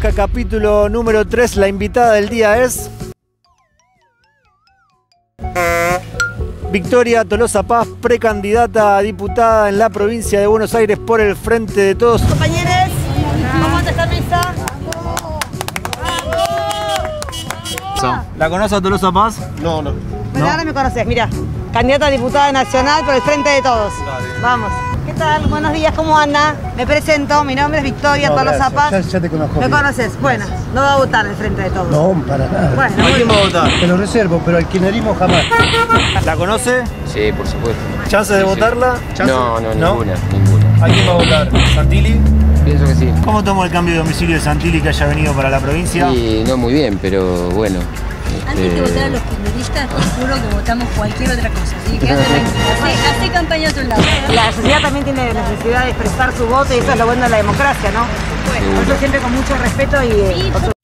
Baja, capítulo número 3. La invitada del día es Victoria Tolosa Paz, precandidata a diputada en la provincia de Buenos Aires por el Frente de Todos. Compañeros, ¿cómo anda esta mesa? ¿La conoce a Tolosa Paz? No. Bueno, ahora me conoces, mira. Candidata a diputada nacional por el Frente de Todos. Dale. Vamos. ¿Qué tal? Buenos días, ¿cómo anda? Me presento, mi nombre es Victoria Tolosa Paz. Ya te conozco. ¿Me bien. conoces? Bueno, no va a votar el Frente de Todos. No, para nada. Bueno, ¿A quién va a votar? Te lo reservo, pero al kirchnerismo jamás. ¿La conoce? Sí, por supuesto. ¿Chances de votarla? No, ¿No? ninguna. ¿A quién va a votar? ¿Santilli? Pienso que sí. ¿Cómo tomó el cambio de domicilio de Santilli que haya venido para la provincia? Y no muy bien, pero bueno. Antes de votar a los kirchneristas, te juro que votamos cualquier otra cosa. Así que quédate tranquila. Hacé campaña a otro lado. la sociedad también tiene necesidad de expresar su voto y eso es lo bueno de la democracia, ¿no? Por eso siempre con mucho respeto y...